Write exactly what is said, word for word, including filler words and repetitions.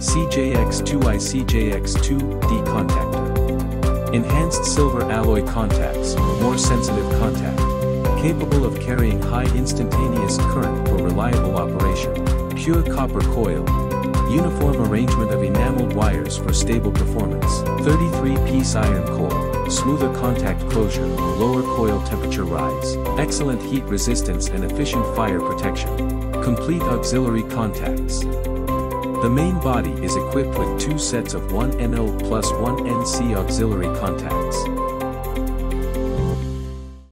C J X two i C J X two D contactor. Enhanced silver alloy contacts, more sensitive contact. Capable of carrying high instantaneous current for reliable operation. Pure copper coil. Uniform arrangement of enameled wires for stable performance. thirty-three piece iron core. Smoother contact closure, lower coil temperature rise. Excellent heat resistance and efficient fire protection. Complete auxiliary contacts. The main body is equipped with two sets of one N O plus one N C auxiliary contacts.